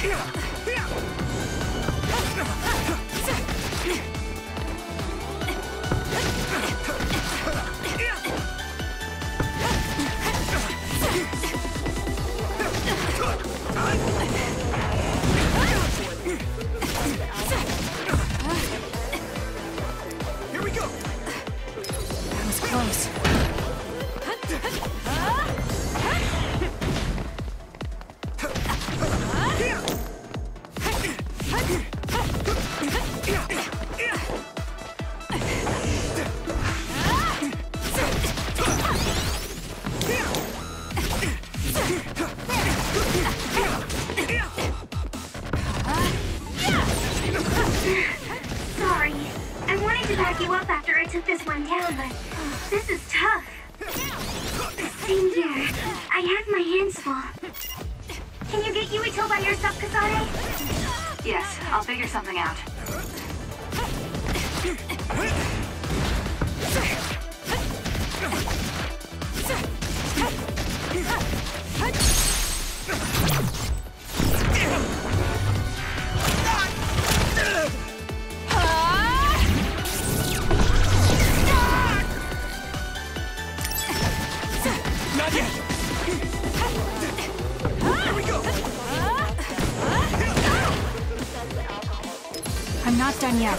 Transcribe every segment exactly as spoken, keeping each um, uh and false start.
Here we go. That was close. Sorry. I wanted to back you up after I took this one down, but this is tough. Same here. I have my hands full. Can you get Yuito by yourself, Kasane? Yes, I'll figure something out. Not yet. Here we go. I'm not done yet.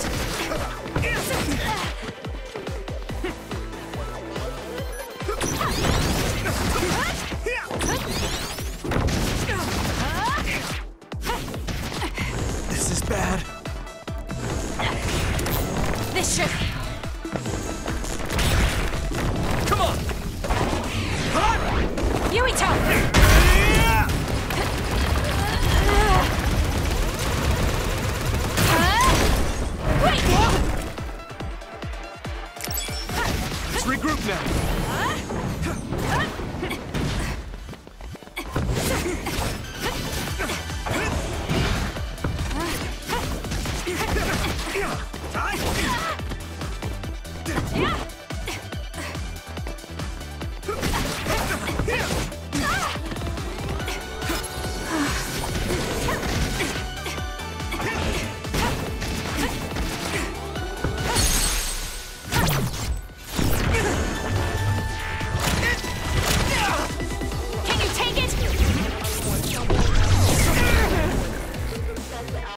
This is bad. This should... Come on. Yuito! Let's regroup now.